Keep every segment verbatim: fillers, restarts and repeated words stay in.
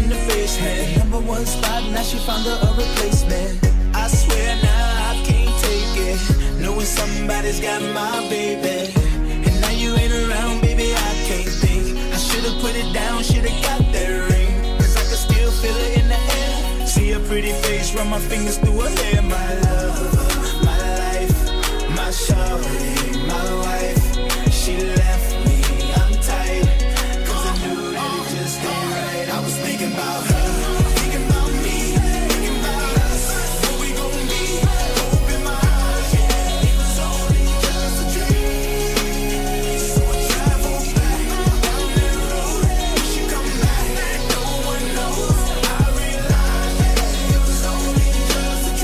in the basement. Number one spot, now she found her a replacement. I swear now I can't take it, knowing somebody's got my baby. And now you ain't around, baby, I can't think. I should've put it down, should've got that ring, cause I can still feel it in the air. See her pretty face, run my fingers through her hair. My love, my life, my shawty, my wife. She left me, I'm tight, cause I knew that it just ain't right. I was thinking about her, thinking about me, thinking about us, what we gon' be. Hope in my eyes, yeah, it was only just a dream. So I travel back down that road, wish you come back, no one knows. I realized that it was only just a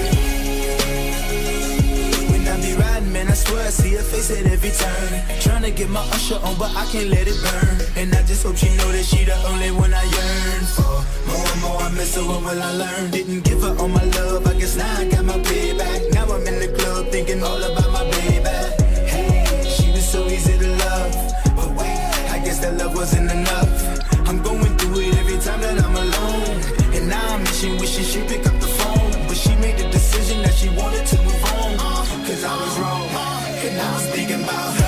dream. When I be riding, man, I swear I see her face at every turn. Tryna get my usher on, but I can't let it burn. And I just hope she know that she the only one I yearn for. More and more I miss her, what will I learn? Didn't give her all my love, I guess now I got my payback. Now I'm in the club thinking all about my baby. Hey, she was so easy to love, but wait, I guess that love wasn't enough. I'm going through it every time that I'm alone, and now I'm wishing, wishing she'd pick up the phone. But she made the decision that she wanted to move on, cause I was wrong, and I was thinking about her.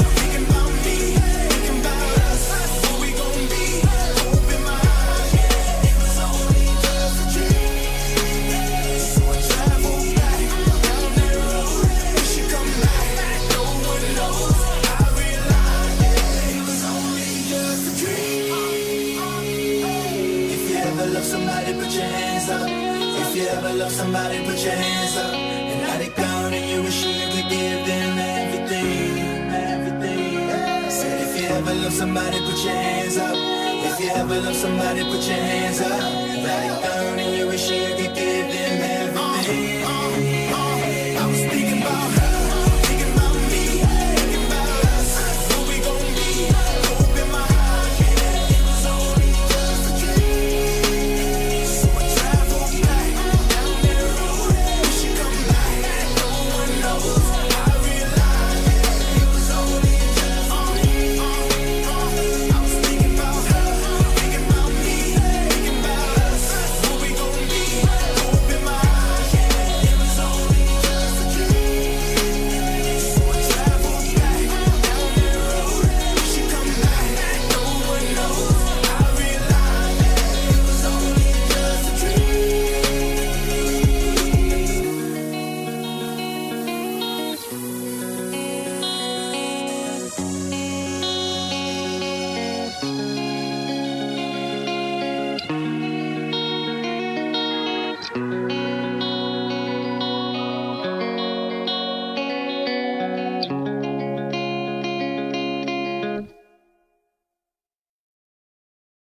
Somebody put your hands up. If you ever love somebody, put your hands up. And now they gone and you wish you could give them everything, everything. Said if you ever love somebody, put your hands up. If you ever love somebody, put your hands up. Now they gone and you wish you could give them everything. I was thinking about her.